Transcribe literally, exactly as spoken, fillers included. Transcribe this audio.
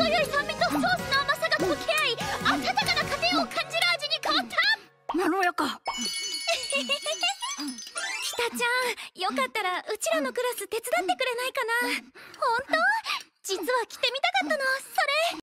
い酸味とソースの甘さが溶け合い、温かな家庭を感じる味に変わった。 まろやか。 北ちゃん、よかったらうちらのクラス手伝ってくれないかな。本当？実は着てみたかったの、それ。